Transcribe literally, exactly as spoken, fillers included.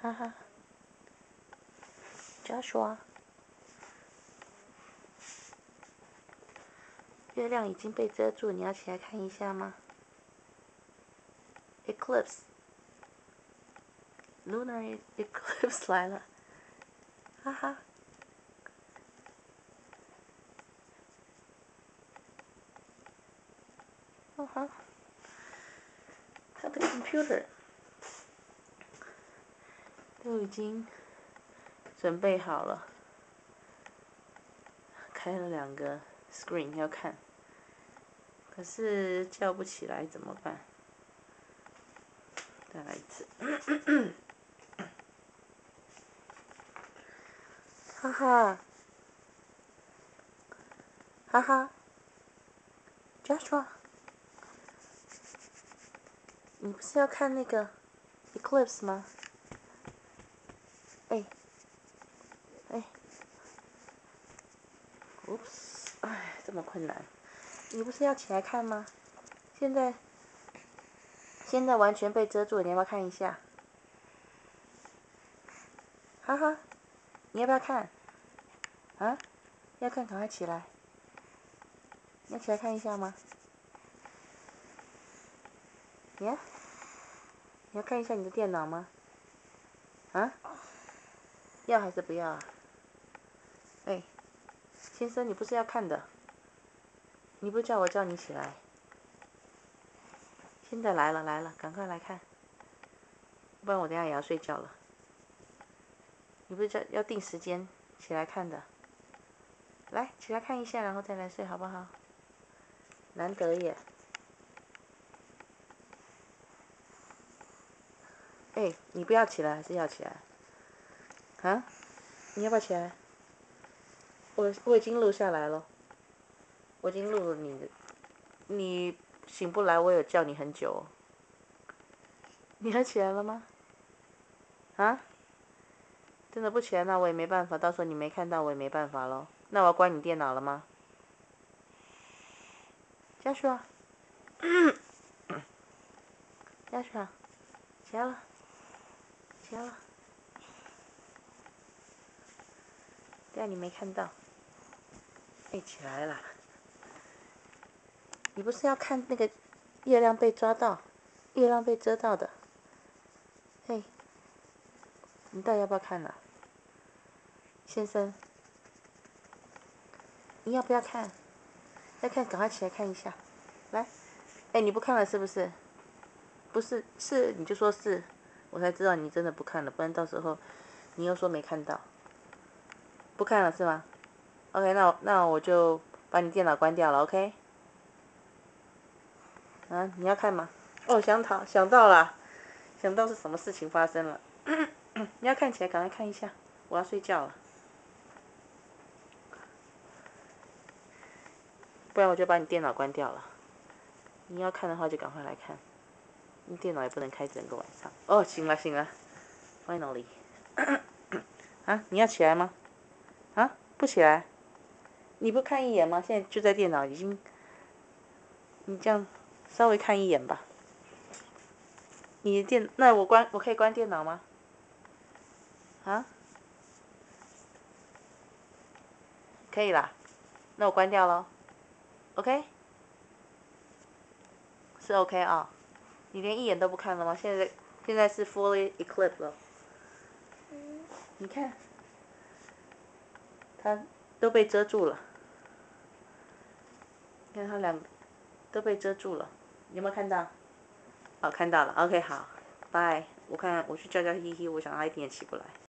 哈哈。Joshua， 月亮已经被遮住，你要起来看一下吗 ？Eclipse，lunar eclipse 来了，哈哈。哦哈，他的 computer 都已经准备好了，开了两个 screen 要看，可是叫不起来怎么办？再来一次，哈哈，哈哈 ，Joshua， 你不是要看那个 eclipse 吗？哎，哎 ，oops， 哎，这么困难，你不是要起来看吗？现在，现在完全被遮住，你要不要看一下？哈哈，你要不要看？啊？要看赶快起来，你要起来看一下吗？你要？你要看一下你的电脑吗？啊？要还是不要啊？哎，先生，你不是要看的？你不是叫我叫你起来？现在来了来了，赶快来看，不然我等下也要睡觉了。你不是叫要定时间起来看的？来，起来看一下，然后再来睡，好不好？难得耶。哎，你不要起来还是要起来？啊？你要不要起来？我我已经录下来了，我已经录了你的，你醒不来，我有叫你很久。你要起来了吗？啊？真的不起来，那我也没办法，到时候你没看到我也没办法咯。那我要关你电脑了吗？嘉叔啊，嘉叔啊，起来了，起来了。对啊，你没看到。哎，起来了。你不是要看那个月亮被抓到，月亮被遮到的？嘿，你到底要不要看呢、啊？先生，你要不要看？要看，赶快起来看一下。来，哎，你不看了是不是？不是，是你就说是，我才知道你真的不看了，不然到时候你又说没看到。不看了是吗 ？OK， 那我那我就把你电脑关掉了 ，OK？ 啊，你要看吗？哦，想到想到了，想到是什么事情发生了。你要看起来，赶快看一下，我要睡觉了。不然我就把你电脑关掉了。你要看的话就赶快来看，你电脑也不能开整个晚上。哦，醒了醒了 ，finally。啊，你要起来吗？啊，不起来？你不看一眼吗？现在就在电脑已经，你这样稍微看一眼吧。你的电，那我关，我可以关电脑吗？啊？可以啦，那我关掉咯 OK？是 OK 啊？你连一眼都不看了吗？现在现在是 fully eclipsed 了。你看，它都被遮住了。你看它两都被遮住了，你有没有看到？哦，看到了。OK， 好，拜。我看我去叫叫依依，我想他一定也起不来。